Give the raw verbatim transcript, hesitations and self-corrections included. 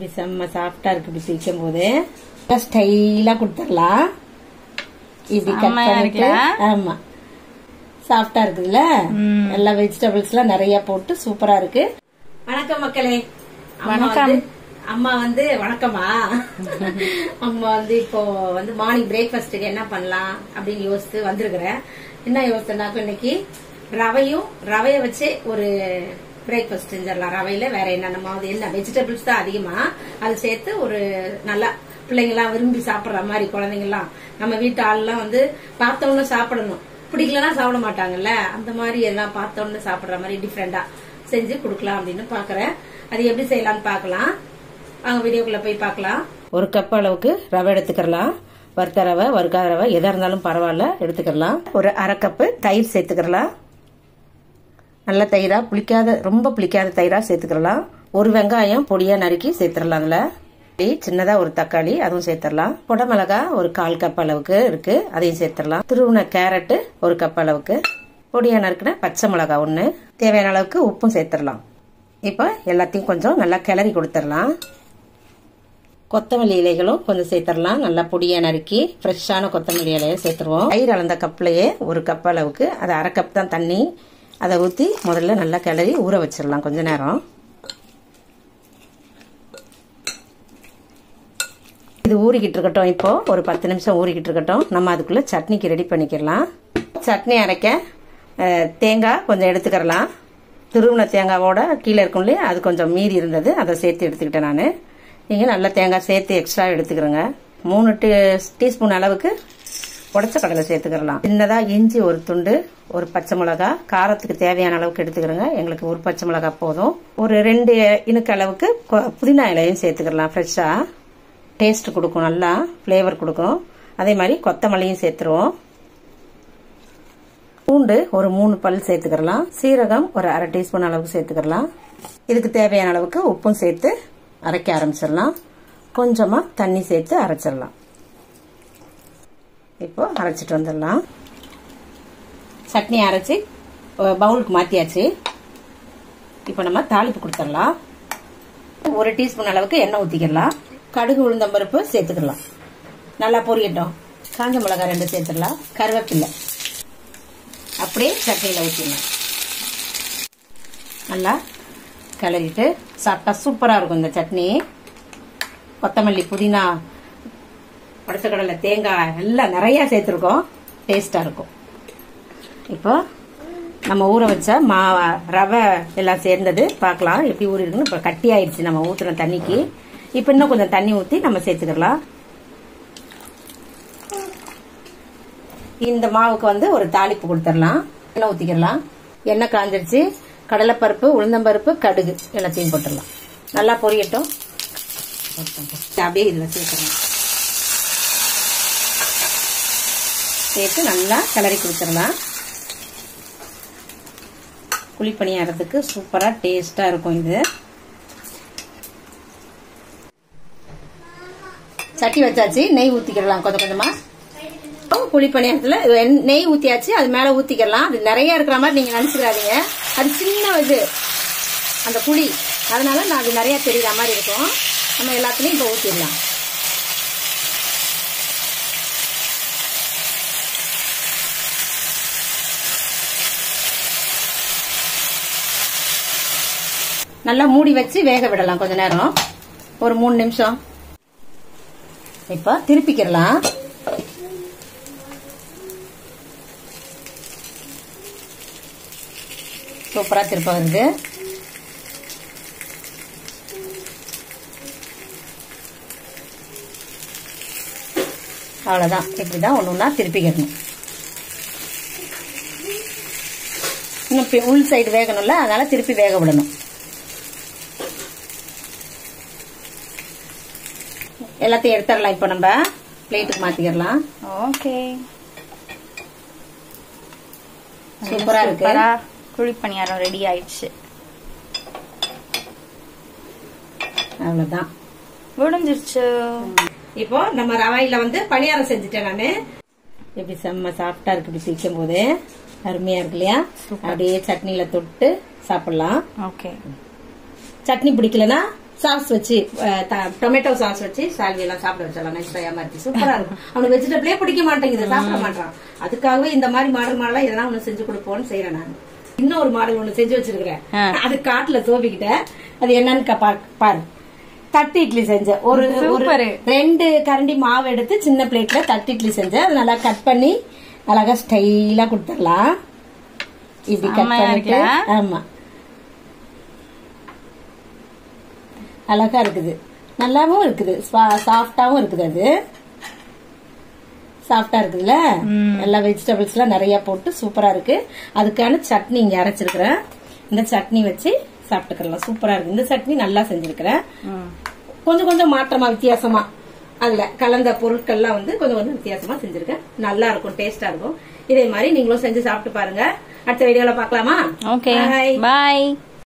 இப்படி செம்ம சாஃப்டா இருக்கு. இப்படி பிரிக்கும் போது ஸ்டைலா கொடுத்துடலாம். இப்படி கட் பண்ணிட்டு ஆமா சாஃப்டா இருக்குதுல்ல. எல்லா வெஜிடபிள்ஸ் எல்லாம் நிறைய போட்டு சூப்பரா இருக்கு. வணக்கம் மக்களே. வணக்கம். அம்மா வந்து வணக்கமா அம்மா வந்து இப்போ வந்து மார்னிங் பிரேக்ஃபாஸ்ட்டுக்கு என்ன பண்ணலாம் அப்படின்னு யோசித்து வந்திருக்கிறேன். என்ன யோசித்தனாக்கும் இன்னைக்கு ரவையும் ரவைய வச்சு ஒரு பிரேக்ஃபாஸ்ட் செஞ்சிடலாம். ரவையில வேற என்னென்ன என்ன வெஜிடபிள்ஸ் தான் அதிகமா அது சேர்த்து ஒரு நல்லா பிள்ளைங்க எல்லாம் விரும்பி சாப்பிடுற மாதிரி குழந்தைங்க எல்லாம் நம்ம வீட்டு ஆள்லாம் வந்து பார்த்தவொன்னு சாப்பிடணும், பிடிக்கலன்னா சாப்பிட மாட்டாங்கல்ல. அந்த மாதிரி எல்லாம் பார்த்தவொன்னு சாப்பிடுற மாதிரி டிஃப்ரெண்டா செஞ்சு கொடுக்கலாம் அப்படின்னு பாக்குறேன். அது எப்படி செய்யலாம்னு பாக்கலாம். அவங்க வீடியோக்குள்ள போய் பார்க்கலாம். ஒரு கப் அளவுக்கு ரவை எடுத்துக்கலாம். வறுத்த ரவை வறுக்காத ரவை எதா இருந்தாலும் பரவாயில்ல எடுத்துக்கலாம். ஒரு அரை கப்பு தயிர் சேர்த்துக்கலாம். நல்ல தயிரா, புளிக்காத ரொம்ப புளிக்காத தயிரா சேர்த்துக்கலாம். ஒரு வெங்காயம் பொடியா நறுக்கி சேர்த்துடலாம். அதுல சின்னதா ஒரு தக்காளி அதுவும் சேர்த்துடலாம். குடமிளகா ஒரு கால் கப் அளவுக்கு இருக்கு, அதையும் சேர்த்துடலாம். துருவின கேரட் ஒரு கப் அளவுக்கு, பொடியா நறுக்கின பச்சை மிளகா ஒண்ணு, தேவையான அளவுக்கு உப்பும் சேர்த்துடலாம். இப்ப எல்லாத்தையும் கொஞ்சம் நல்லா கிளறி கொடுத்துடலாம். கொத்தமல்லி இலைகளும் கொஞ்சம் சேர்த்துடலாம். நல்லா பொடியா நறுக்கி ஃப்ரெஷ்ஷான கொத்தமல்லி இலையை சேர்த்துருவோம். தயிர் அளந்த கப்லயே ஒரு கப் அளவுக்கு, அது அரை கப் தான் தண்ணி, அதை ஊற்றி முதல்ல நல்லா கிளறி ஊற வச்சிடலாம் கொஞ்ச நேரம். இது ஊறிக்கிட்டு இருக்கட்டும். இப்போ ஒரு பத்து நிமிஷம் ஊறிக்கிட்டு இருக்கட்டும். நம்ம அதுக்குள்ள சட்னிக்கு ரெடி பண்ணிக்கலாம். சட்னி அரைக்க தேங்காய் கொஞ்சம் எடுத்துக்கலாம். துருவின தேங்காவோட கீழே இருக்கும் இல்லையா, அது கொஞ்சம் மீறி இருந்தது, அதை சேர்த்து எடுத்துக்கிட்டேன் நான். நீங்க நல்ல தேங்காய் சேர்த்து எக்ஸ்ட்ரா எடுத்துக்கிறோங்க. மூணு டீஸ்பூன் அளவுக்கு உடைச்ச கடலை சேர்த்துக்கலாம். சின்னதா இஞ்சி ஒரு துண்டு, ஒரு பச்சை மிளகா, காரத்துக்கு தேவையான அளவுக்கு எடுத்துக்கிறோங்க. எங்களுக்கு ஒரு பச்சை மிளகா போதும். ஒரு ரெண்டு இனுக்கு அளவுக்கு புதினா இலையும் சேர்த்துக்கலாம். ஃப்ரெஷ்ஷா டேஸ்ட் கொடுக்கும், நல்லா பிளேவர் கொடுக்கும். அதே மாதிரி கொத்தமல்லியும் சேர்த்துருவோம். பூண்டு ஒரு மூணு பல் சேர்த்துக்கலாம். சீரகம் ஒரு அரை டீஸ்பூன் அளவுக்கு சேர்த்துக்கலாம். இதுக்கு தேவையான அளவுக்கு உப்பும் சேர்த்து அரைக்க ஆரம்பிச்சிடலாம். கொஞ்சமா தண்ணி சேர்த்து அரைச்சிடலாம். இப்போ அரைச்சிட்டு வந்துடலாம். சட்னி அரைச்சி பவுலுக்கு மாத்தியாச்சு. இப்போ நம்ம தாளிப்பு கொடுத்துடலாம். ஒரு டீஸ்பூன் அளவுக்கு எண்ணெய் ஊத்திக்கலாம். கடுகு உளுந்தம்பருப்பு சேர்த்துக்கலாம். நல்லா பொரியட்டும். காஞ்ச மிளகாய் ரெண்டு சேர்த்துடலாம். கருவேப்பிலை அப்படியே சட்னியில ஊற்றிடலாம். நல்லா கிளறிட்டு சாப்பிட்டா சூப்பரா இருக்கும் இந்த சட்னி. கொத்தமல்லி, புதினா, உடைச்ச கடலை, தேங்காய் எல்லாம் நிறைய சேர்த்துருக்கோம். டேஸ்டா இருக்கும். இப்போ நம்ம ஊற வச்ச மா ரவை எல்லாம் சேர்ந்தது பார்க்கலாம் எப்படி ஊறி இருக்குன்னு. இப்போ கட்டி ஆயிடுச்சு நம்ம ஊத்துற தண்ணிக்கு. இப்போ இன்னும் கொஞ்சம் தண்ணி ஊற்றி நம்ம சேர்த்துக்கலாம். இந்த மாவுக்கு வந்து ஒரு தாளிப்பு கொடுத்துடலாம். எண்ணெய் ஊத்திக்கலாம். எண்ணெய் காஞ்சிருச்சு. கடலைப்பருப்பு, உளுந்தம்பருப்பு, கடுகு எல்லாத்தையும் போட்டுடலாம். நல்லா பொரியட்டும். அப்படியே இதுல சேர்த்துடலாம். சேர்த்து நல்லா கிளறி கொடுத்துடலாம். குழிப்பணியாரத்துக்கு சூப்பரா டேஸ்டா இருக்கும் இது. சட்டி வச்சாச்சு. நெய் ஊத்திக்கலாம் கொஞ்சம் கொஞ்சமா. குழிப்பணியாரத்துல நெய் ஊத்தியாச்சு. அது மேல ஊத்திக்கலாம். அது நிறைய இருக்கிற மாதிரி நீங்க நினைச்சுக்காதீங்க. அது சின்ன இது அந்த குழி, அதனால நான் அது நிறைய தெரியுற மாதிரி இருக்கும். நம்ம எல்லாத்துலயும் இப்ப ஊத்திடலாம். நல்லா மூடி வச்சு வேக விடலாம் கொஞ்ச நேரம், ஒரு மூணு நிமிஷம். இப்ப திருப்பிக்கலாம். சூப்பரா திருப்ப வருது. அவ்வளவுதான். இப்படிதான் ஒண்ணு ஒண்ணா திருப்பிக்கணும். இன்னும் உள் சைடு வேகணும்ல, அதனால திருப்பி வேக விடணும். எல்லாத்தையும் எடுத்துடலாம். இப்ப நம்ம பிளேட்டுக்கு மாத்திக்கலாம். ஓகே, சூப்பரா இருக்கு. குழிப்பணியாரம் ரெடி ஆயிடுச்சு. அவ்வளவுதான், முடிஞ்சிருச்சு. இப்போ நம்ம ரவையில வந்து பணியாரம் செஞ்சுட்டேன் நானு. எப்படி செம்ம சாஃப்டா இருக்கு. இப்படி சிக்கும் போது அருமையா இருக்கு இல்லையா? அப்படியே சட்னியில தொட்டு சாப்பிடலாம். ஓகே. சட்னி பிடிக்கலன்னா சாஸ் வச்சு டொமேட்டோ சாஸ் வச்சு சால்வி எல்லாம் சாப்பிட வச்சாலாம் நைஸ் மாதிரி சூப்பரா இருக்கும். அவனுக்கு வெஜிடபிளே பிடிக்க மாட்டேங்குது, சாப்பிட மாட்டான். அதுக்காகவே இந்த மாதிரி மாடல் மாடலா இதெல்லாம் ஒண்ணு செஞ்சு கொடுப்போம்னு செய்யறேன் நான். இன்னொரு மாடல் ஒண்ணு செஞ்சு வச்சிருக்கிறேன், அது காட்டுல சோபிக்கிட்டேன். அது என்னன்னு பாரு. தட்டு இட்லி செஞ்சேன். ஒரு ரெண்டு கரண்டி மாவு எடுத்து சின்ன பிளேட்ல தட்டு இட்லி செஞ்சேன். அது நல்லா கட் பண்ணி அழகா ஸ்டைலா கொடுத்துடலாம். இப்படி கட் பண்ணிட்டு, ஆமா அழகா இருக்குது, நல்லாவும் இருக்குது, சாஃப்டாவும் இருக்குது. அது சாஃப்டா இருக்குதுல்ல, எல்லா வெஜிடபிள்ஸ் எல்லாம் நிறைய போட்டு சூப்பரா இருக்கு. அதுக்கான சட்னி இங்க அரைச்சிருக்கிறேன். இந்த சட்னி வச்சு சாப்பிட்டுக்கலாம், சூப்பரா இருக்கு. இந்த சட்னி நல்லா செஞ்சிருக்கிறேன். கொஞ்சம் கொஞ்சம் மாற்றமா வித்தியாசமா அதுல கலந்த பொருட்கள்லாம் வந்து கொஞ்சம் கொஞ்சம் வித்தியாசமா செஞ்சிருக்கேன். நல்லா இருக்கும், டேஸ்டா இருக்கும். இதே மாதிரி நீங்களும் செஞ்சு சாப்பிட்டு பாருங்க. அடுத்த வீடியோல பாக்கலாமா? Okay, by.